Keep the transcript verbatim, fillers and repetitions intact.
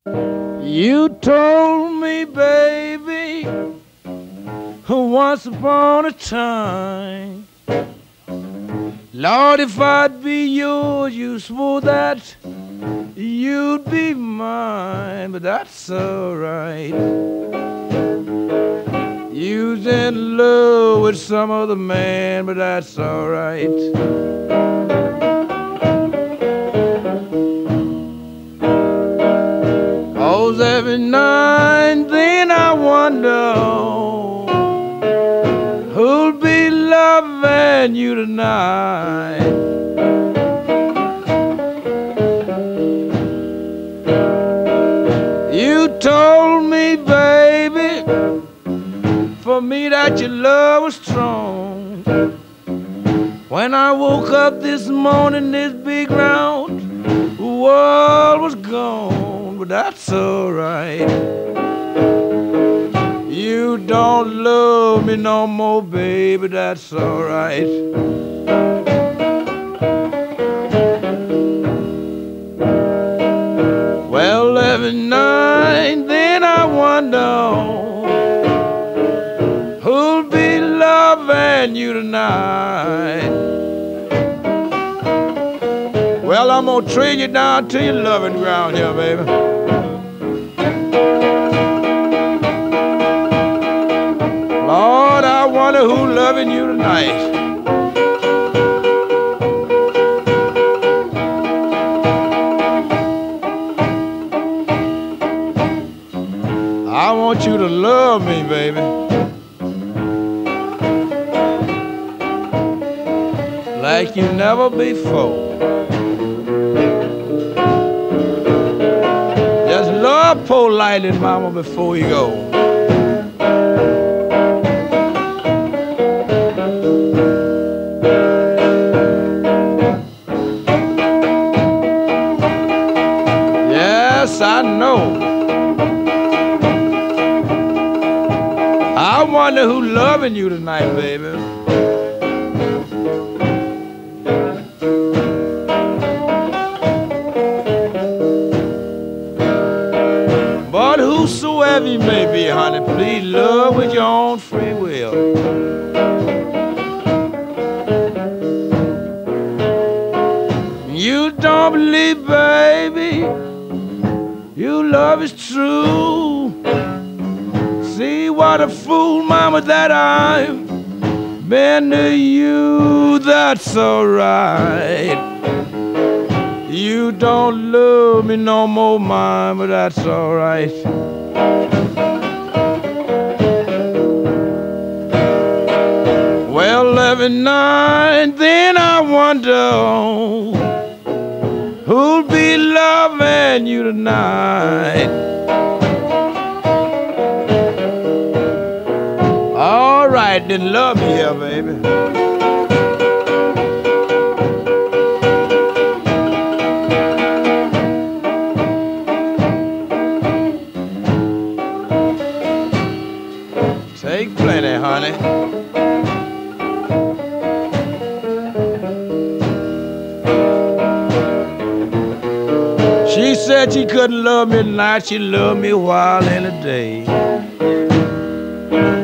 You told me, baby, once upon a time, Lord, if I'd be yours, you swore that you'd be mine, but that's alright. You's in love with some other man, but that's alright. Cause every night and then I wonder who'll be loving you tonight. You told me, baby, for me that your love was strong. When I woke up this morning, this big round world was gone, but that's alright. You don't love me no more, baby, that's alright. Well, every night then I wonder who'll be loving you tonight. Well, I'm gonna trade you down to your loving ground here, baby. Lord, I wonder who's loving you tonight. I want you to love me, baby. Like you never before. Just love poor Lightnin mama before you go. Yes, I know. I wonder who's loving you tonight, baby. But whosoever you may be, honey, please love with your own free will. You don't believe, baby, your love is true. See what a fool, mama, that I've been to you, that's alright. You don't love me no more, mama, that's alright. Well, every night then I wonder who'll be loving you tonight. All right, then love me here, baby. Take plenty, honey. She said she couldn't love me tonight, she loved me a while in the day.